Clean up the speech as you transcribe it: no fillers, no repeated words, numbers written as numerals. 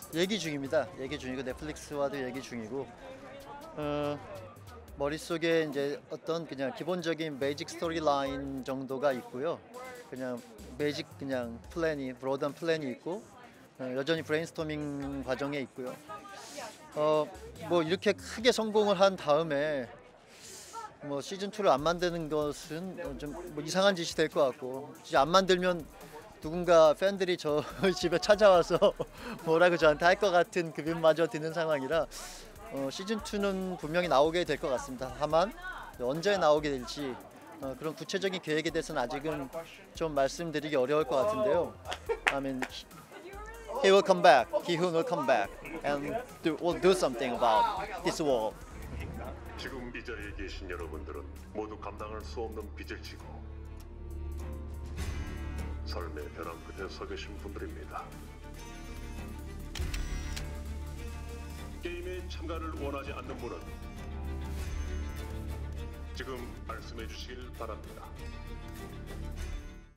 얘기 중입니다. 얘기 중이고 넷플릭스와도 얘기 중이고 머릿속에 이제 어떤 그냥 기본적인 베이직 스토리 라인 정도가 있고요. 그냥 베이직 그냥 플랜이 브로드한 플랜이 있고 여전히 브레인스토밍 과정에 있고요. 뭐 이렇게 크게 성공을 한 다음에 뭐 시즌 2를 안 만드는 것은 좀뭐 이상한 짓이 될 것 같고, 진짜 안 만들면 누군가 팬들이 저 집에 찾아와서 뭐라고 저한테 할 것 같은 급임마저 드는 상황이라 시즌 2는 분명히 나오게 될 것 같습니다. 다만 언제 나오게 될지 그런 구체적인 계획에 대해서는 아직은 좀 말씀드리기 어려울 것 같은데요. I mean, he will come back. He who will come back and will do something about this war. 지금 이 자리에 계신 여러분들은 모두 감당할 수 없는 빚을 지고 삶의 벼랑 끝에 서 계신 분들입니다. 게임에 참가를 원하지 않는 분은 지금 말씀해 주시길 바랍니다.